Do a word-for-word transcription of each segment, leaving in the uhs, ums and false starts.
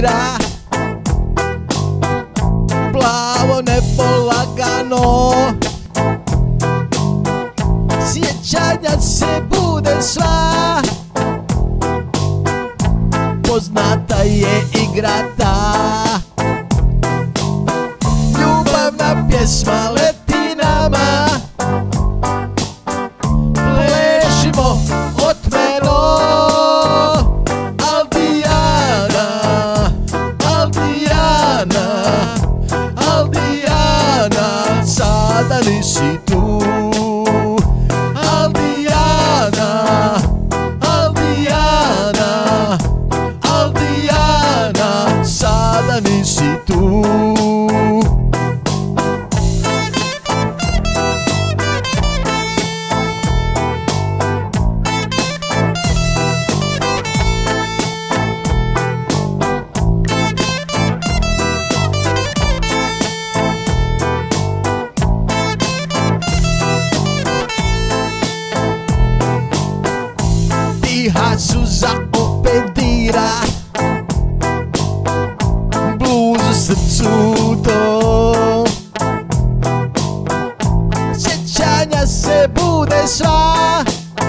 dira, plavo nebo lagano, sjećanja se bude sva, poznata je igra ta. Ljubavna pjesma leti nama, plešimo otmeno. Aldijana, Aldijana, Aldijana, sada nisi tu. Aldijana, Aldijana, Aldijana, sada nisi tu. Tiha suza opet dira, bluz u srcu to, sjećanja se bude sva,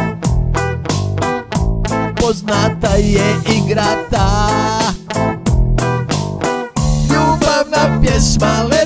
poznata je igra ta. Ljubavna pjesma